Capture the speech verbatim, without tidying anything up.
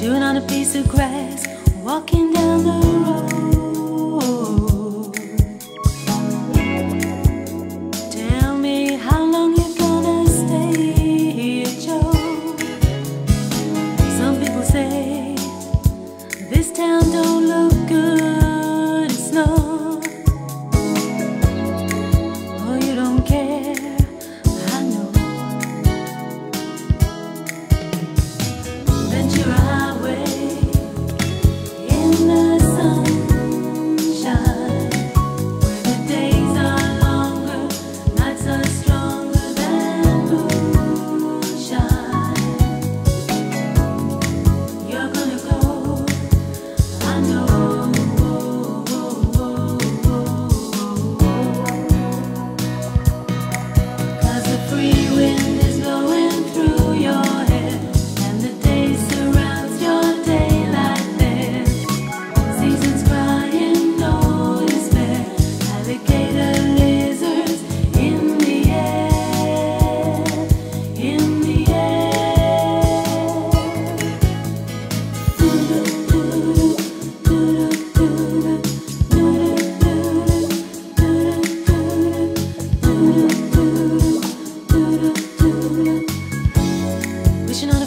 chewing on a piece of grass, walking down the road. Tell me how long you're gonna stay here, Joe. Some people say this town don't look good in snow. Oh, you don't care, I know. Ventura Highway in the sunshine, where the days are longer, nights are stronger than moonshine. You're gonna go, I know. Cause the free wind is blowing through your hair, and the day surrounds your daylight there. Seasons crying, no despair. Alligator lizards in the air, in the air. Wishing on a